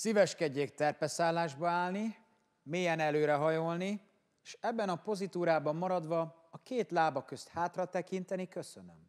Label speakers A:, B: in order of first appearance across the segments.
A: Szíveskedjék terpeszállásba állni, mélyen előrehajolni, és ebben a pozitúrában maradva a két lába közt hátra tekinteni, köszönöm.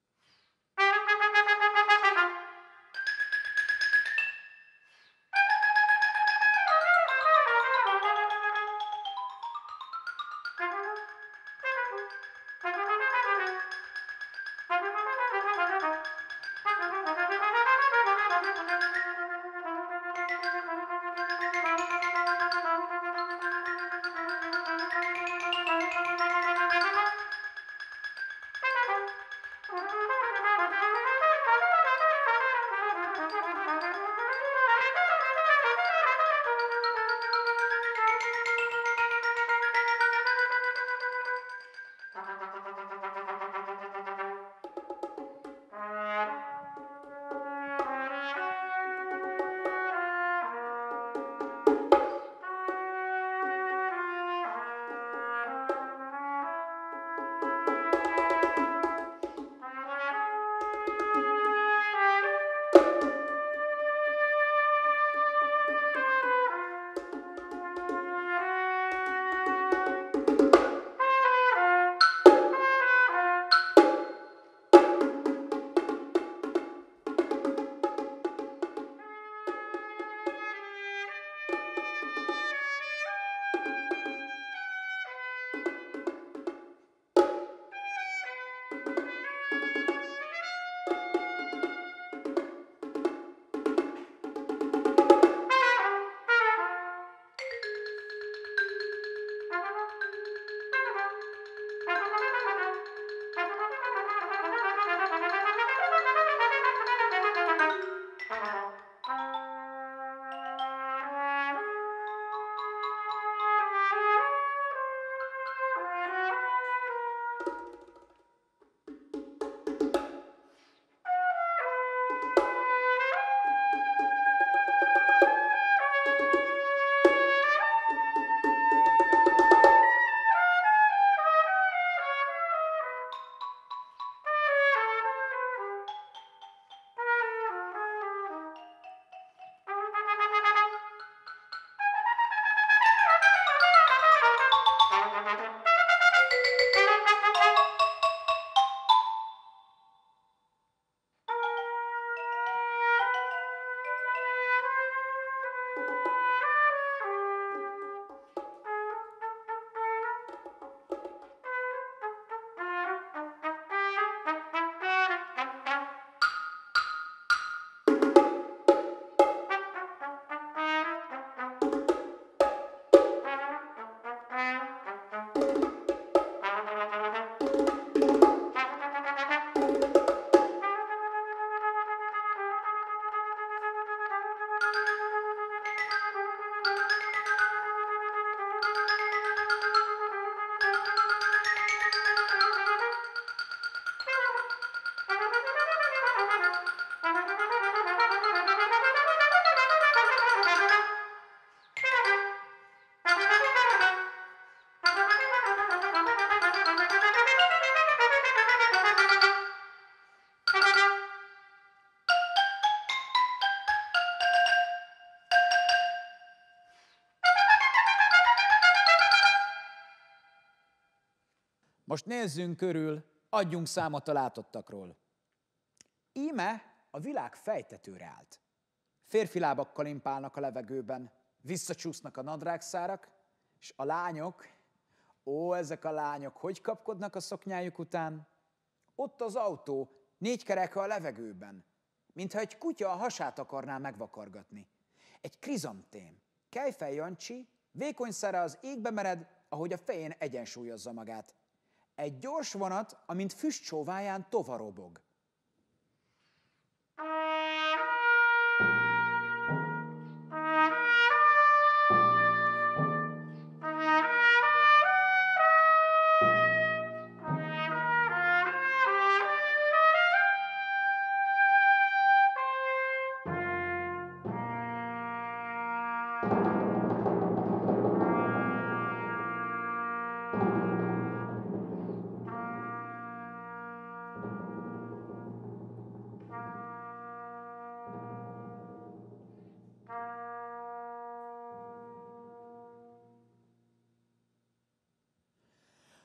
A: Most nézzünk körül, adjunk számot a látottakról. Íme a világ fejtetőre állt. Férfi lábakkal impálnak a levegőben, visszacsúsznak a nadrágszárak, és a lányok, ezek a lányok, hogy kapkodnak a szoknyájuk után? Ott az autó, 4 kereke a levegőben, mintha egy kutya a hasát akarná megvakargatni. Egy krizantém, Kejfej Jancsi, vékony szere az égbe mered, ahogy a fején egyensúlyozza magát. Egy gyors vonat, amint füstcsóváján tovarobog.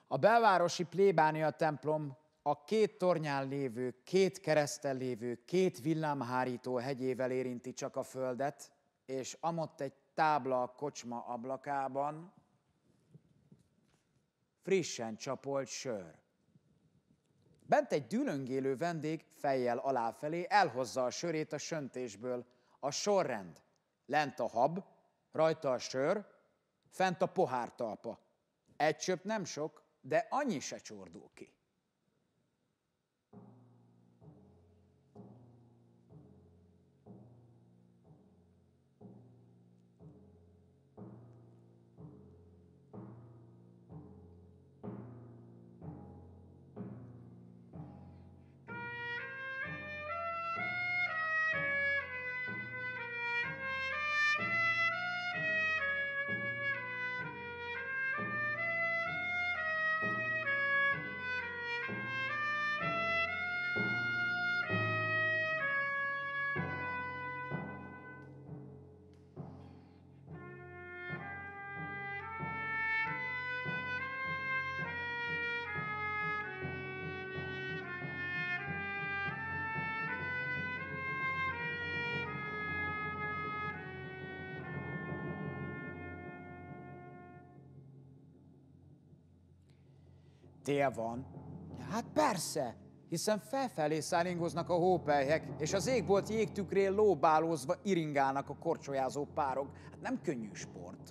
A: A belvárosi plébánia templom a 2 tornyán lévő, 2 kereszten lévő, 2 villámhárító hegyével érinti csak a földet, és amott egy tábla a kocsma ablakában, frissen csapolt sör. Bent egy dűlöngélő vendég fejjel aláfelé elhozza a sörét a söntésből. A sorrend: lent a hab, rajta a sör, fent a pohártalpa. Egy csöpp nem sok, de annyi se csordul ki. Tél van? Hát persze, hiszen felfelé szállingoznak a hópelyhek, és az égbolt jégtükrén lóbálózva iringálnak a korcsolyázó párok. Hát nem könnyű sport.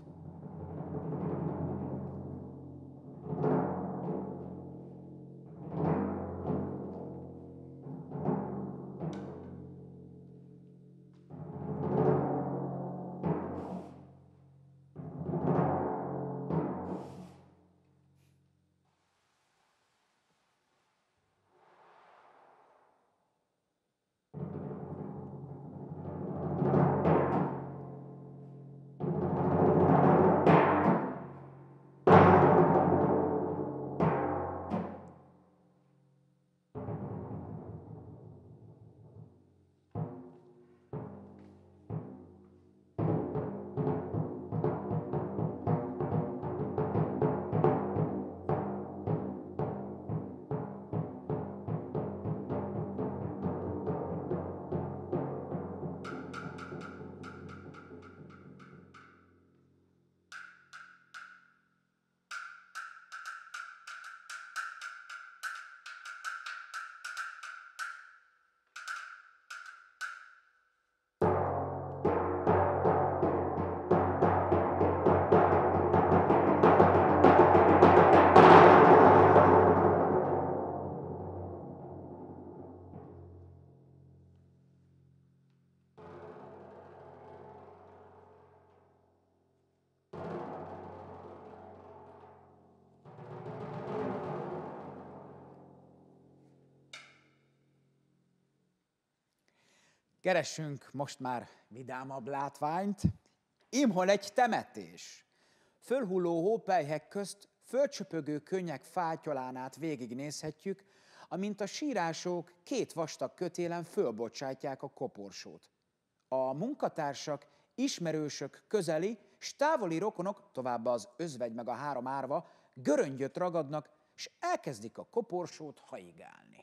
A: Keressünk most már vidámabb látványt. Imhol egy temetés. Fölhulló hópelyhek közt fölcsöpögő könnyek fátyolán át végignézhetjük, amint a sírások 2 vastag kötélen fölbocsátják a koporsót. A munkatársak, ismerősök, közeli s távoli rokonok, továbbá az özvegy meg a 3 árva göröngyöt ragadnak, s elkezdik a koporsót haigálni.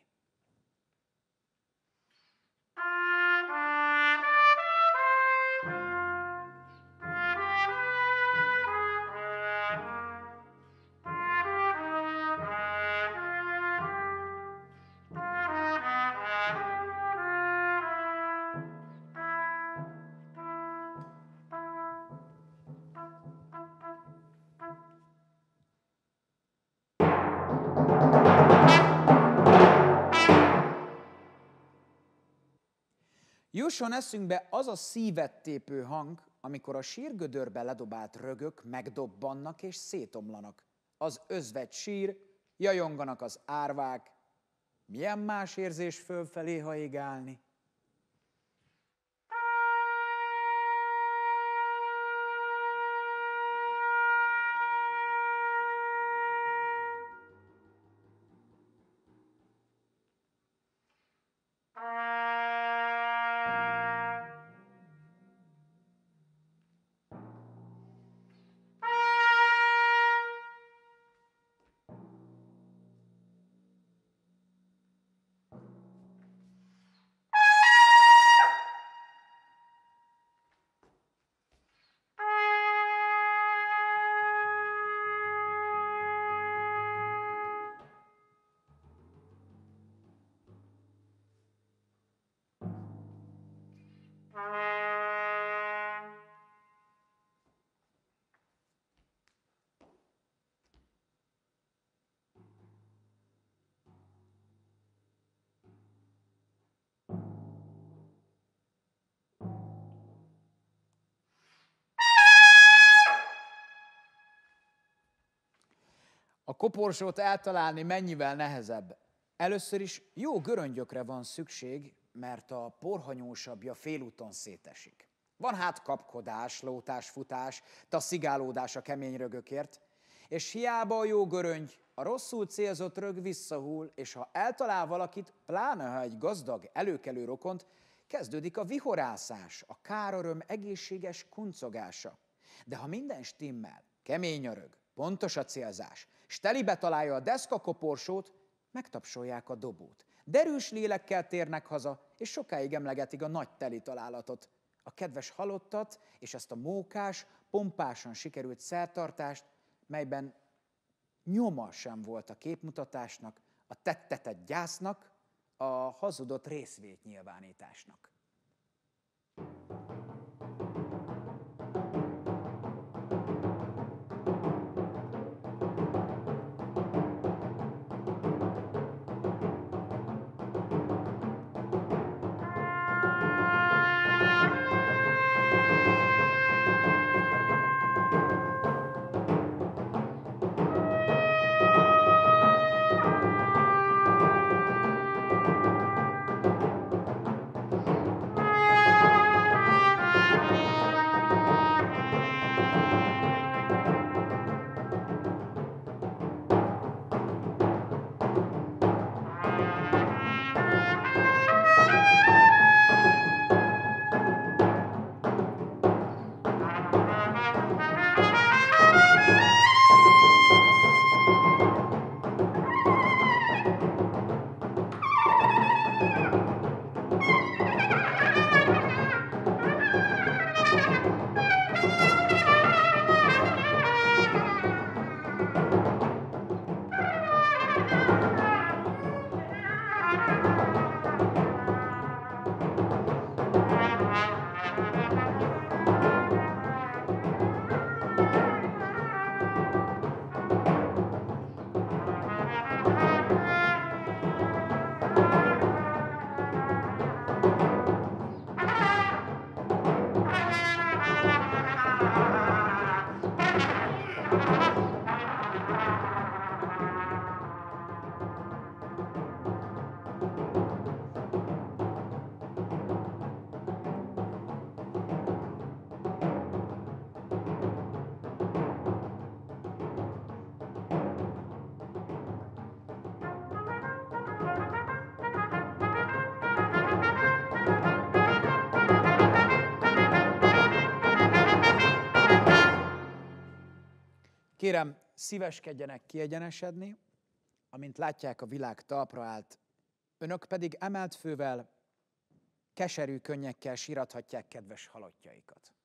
A: Jusson eszünkbe az a szívet tépő hang, amikor a sírgödörbe ledobált rögök megdobbannak és szétomlanak. Az özvegy sír, jajonganak az árvák. Milyen más érzés fölfelé haigálni? A koporsót eltalálni mennyivel nehezebb. Először is jó göröngyökre van szükség, mert a porhanyósabbja félúton szétesik. Van hát kapkodás, lótás, futás, taszigálódás a kemény rögökért, és hiába a jó göröngy, a rosszul célzott rög visszahull, és ha eltalál valakit, pláne ha egy gazdag, előkelő rokont, kezdődik a vihorászás, a káröröm egészséges kuncogása. De ha minden stimmel, kemény a rög, pontos a célzás, s telibe találja a deszkakoporsót, megtapsolják a dobót. Derűs lélekkel térnek haza, és sokáig emlegetik a nagy teli találatot. A kedves halottat, és ezt a mókás, pompásan sikerült szertartást, melyben nyoma sem volt a képmutatásnak, a tettetett gyásznak, a hazudott részvétnyilvánításnak. Kérem, szíveskedjenek kiegyenesedni, amint látják, a világ talpra állt, önök pedig emelt fővel, keserű könnyekkel sírathatják kedves halottjaikat.